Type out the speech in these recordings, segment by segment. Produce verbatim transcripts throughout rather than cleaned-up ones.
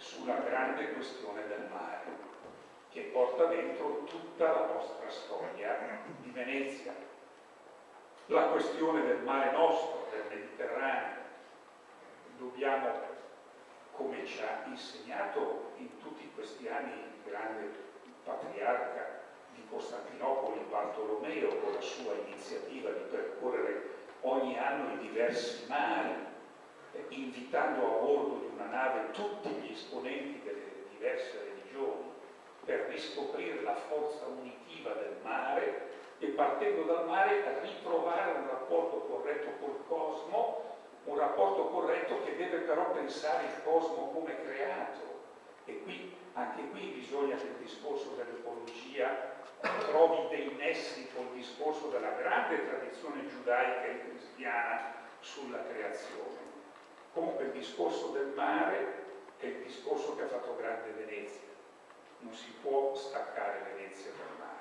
sulla grande questione del mare, che porta dentro tutta la nostra storia di Venezia. La questione del mare nostro, del Mediterraneo, dobbiamo, come ci ha insegnato in tutti questi anni il grande patriarca di Costantinopoli, Bartolomeo, con la sua iniziativa di percorrere ogni anno i diversi mari, eh, invitando a bordo di una nave tutti gli esponenti delle diverse religioni per riscoprire la forza unitiva del mare e, partendo dal mare, ritrovare un rapporto corretto col cosmo, un rapporto corretto che deve però pensare il cosmo come creato. E qui, anche qui bisogna che il discorso dell'ecologia trovi dei nessi col discorso della grande tradizione giudaica e cristiana sulla creazione. Comunque il discorso del mare è il discorso che ha fatto grande Venezia. Non si può staccare Venezia dal mare.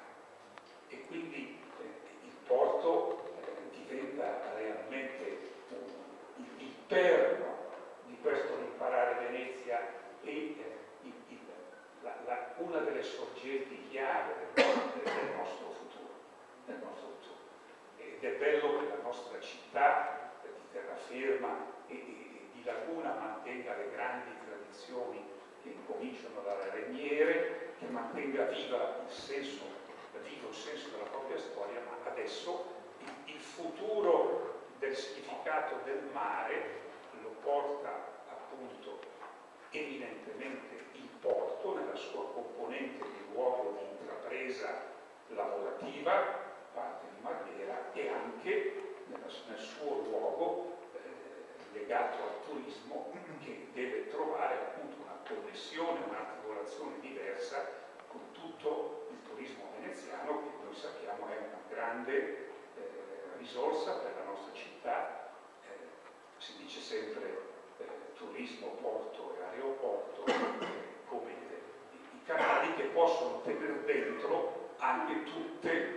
E quindi eh, il porto eh, diventa realmente il, il perno di questo imparare Venezia e eh, il, il, la, la, una delle sorgenti chiave del, del nostro futuro. Del nostro futuro. Ed è bello che la nostra città di terraferma e, e di laguna mantenga le grandi tradizioni che incominciano dalle regniere, che mantenga viva il senso, vivo il senso della propria storia, ma adesso il, il futuro del significato del mare lo porta appunto evidentemente il porto nella sua componente di luogo di intrapresa lavorativa, parte di Marghera, e anche nella, nel suo luogo eh, legato al turismo, che deve trovare appunto una connessione, un'articolazione diversa con tutto il turismo veneziano, che noi sappiamo è una grande eh, risorsa per la nostra città. Eh, si dice sempre eh, turismo, porto e aeroporto eh, come i, i canali che possono tenere dentro anche tutte